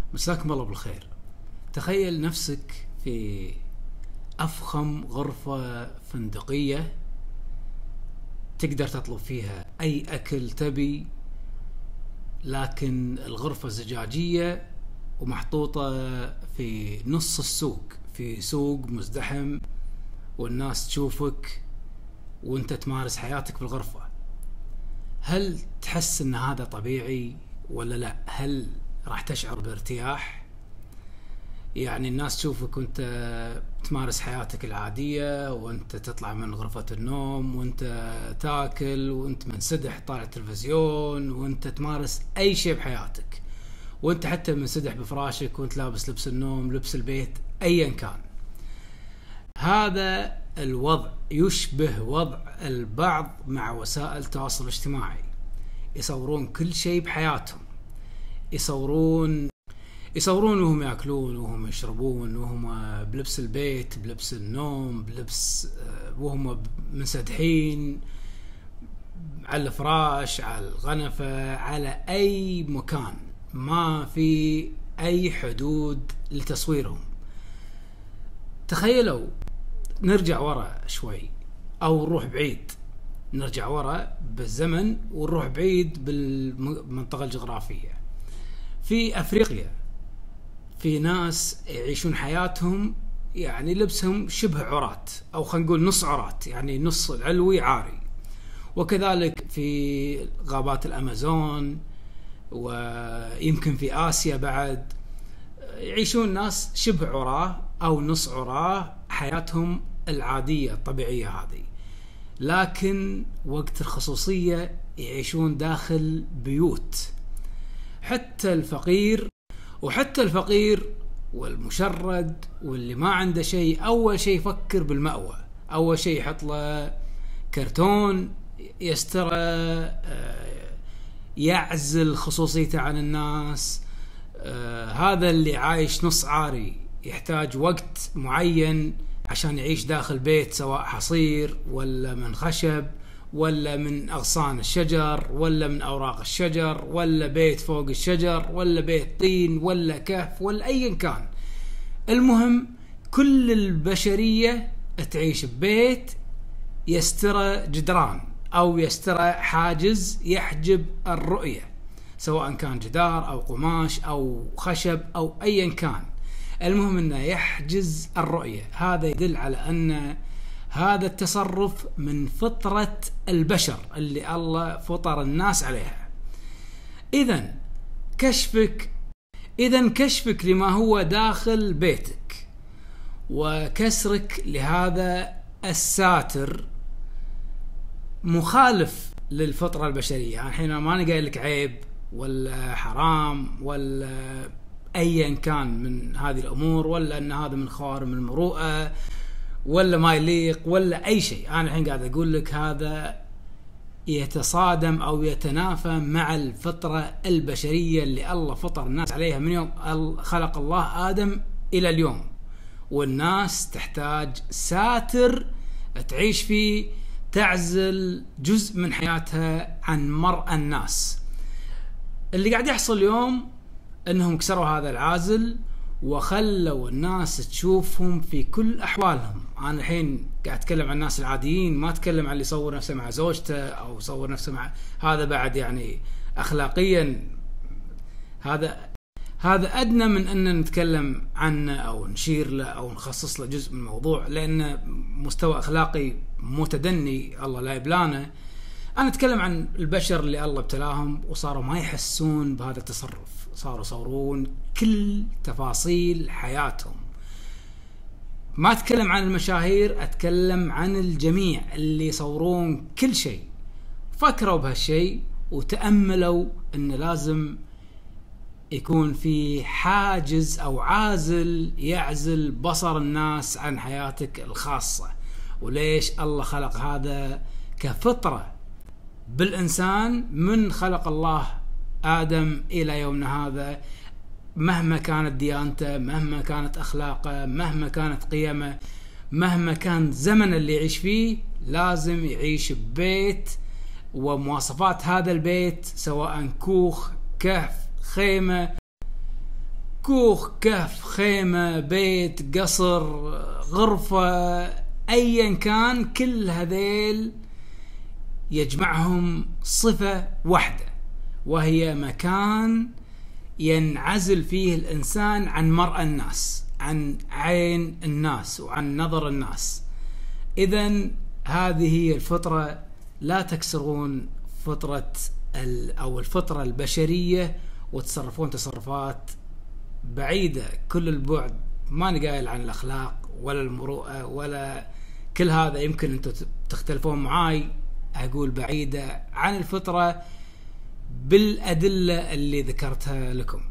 مساكم الله بالخير. تخيل نفسك في أفخم غرفة فندقية تقدر تطلب فيها أي أكل تبي، لكن الغرفة زجاجية ومحطوطة في نص السوق، في سوق مزدحم، والناس تشوفك وانت تمارس حياتك في الغرفة. هل تحس ان هذا طبيعي ولا لا؟ هل راح تشعر بارتياح؟ يعني الناس تشوفك وانت تمارس حياتك العادية، وانت تطلع من غرفة النوم وانت تاكل وانت منسدح طالع التلفزيون وانت تمارس اي شيء بحياتك، وانت حتى منسدح بفراشك وانت لابس لبس النوم، لبس البيت، ايا كان. هذا الوضع يشبه وضع البعض مع وسائل التواصل الاجتماعي. يصورون كل شيء بحياتهم، يصورون وهم ياكلون وهم يشربون وهم بلبس البيت، بلبس النوم، بلبس وهم منسدحين على الفراش، على الغنفة، على أي مكان. ما في أي حدود لتصويرهم. تخيلوا نرجع ورا شوي أو نروح بعيد، نرجع ورا بالزمن ونروح بعيد بالمنطقة الجغرافية. في أفريقيا في ناس يعيشون حياتهم يعني لبسهم شبه عرات، أو خلينا نقول نص عرات، يعني نص العلوي عاري. وكذلك في غابات الأمازون، ويمكن في آسيا بعد يعيشون ناس شبه عراه أو نص عراه، حياتهم العادية الطبيعية هذه. لكن وقت الخصوصية يعيشون داخل بيوت. حتى الفقير والمشرد واللي ما عنده شيء، أول شيء يفكر بالمأوى، أول شيء يحط له كرتون يسترى، يعزل خصوصيته عن الناس. هذا اللي عايش نص عاري يحتاج وقت معين عشان يعيش داخل بيت، سواء حصير ولا من خشب ولا من أغصان الشجر ولا من أوراق الشجر، ولا بيت فوق الشجر، ولا بيت طين، ولا كهف، ولا أيا كان. المهم كل البشرية تعيش ببيت يسترى جدران أو يسترى حاجز يحجب الرؤية، سواء كان جدار أو قماش أو خشب أو أيا كان. المهم أنه يحجز الرؤية. هذا يدل على أن هذا التصرف من فطرة البشر اللي الله فطر الناس عليها. إذن كشفك لما هو داخل بيتك وكسرك لهذا الساتر مخالف للفطرة البشرية. يعني الحين ما أنا قايل لك عيب ولا حرام ولا أيا كان من هذه الأمور، ولا أن هذا من خوارم المروءة ولا ما يليق ولا أي شيء. أنا الحين قاعد أقول لك هذا يتصادم أو يتنافى مع الفطرة البشرية اللي الله فطر الناس عليها من يوم خلق الله آدم إلى اليوم. والناس تحتاج ساتر تعيش فيه، تعزل جزء من حياتها عن مرأى الناس. اللي قاعد يحصل اليوم أنهم كسروا هذا العازل وخلوا الناس تشوفهم في كل أحوالهم. أنا الحين قاعد أتكلم عن الناس العاديين، ما أتكلم عن اللي يصور نفسه مع زوجته أو يصور نفسه مع هذا. بعد يعني أخلاقيا هذا أدنى من أن نتكلم عنه أو نشير له أو نخصص له جزء من الموضوع، لأن مستوى أخلاقي متدني الله لا يبلانا. أنا أتكلم عن البشر اللي الله ابتلاهم وصاروا ما يحسون بهذا التصرف، صاروا يصورون كل تفاصيل حياتهم. ما أتكلم عن المشاهير، أتكلم عن الجميع اللي يصورون كل شيء. فكروا بهالشيء وتأملوا أن لازم يكون في حاجز أو عازل يعزل بصر الناس عن حياتك الخاصة. وليش الله خلق هذا كفطرة بالإنسان من خلق الله آدم إلى يومنا هذا. مهما كانت ديانته، مهما كانت أخلاقه، مهما كانت قيمه، مهما كان زمن اللي يعيش فيه، لازم يعيش ببيت ومواصفات هذا البيت، سواء كوخ، كهف، خيمة، كوخ، كهف، خيمة، بيت، قصر، غرفة، أيا كان، كل هذيل يجمعهم صفة واحدة، وهي مكان ينعزل فيه الإنسان عن مرأى الناس، عن عين الناس، وعن نظر الناس. إذن هذه هي الفطرة، لا تكسرون فطرة أو الفطرة البشرية وتصرفون تصرفات بعيدة كل البعد، ما نقايل عن الأخلاق ولا المروءة ولا كل هذا. يمكن أنتم تختلفون معاي، أقول بعيدة عن الفطرة بالأدلة اللي ذكرتها لكم.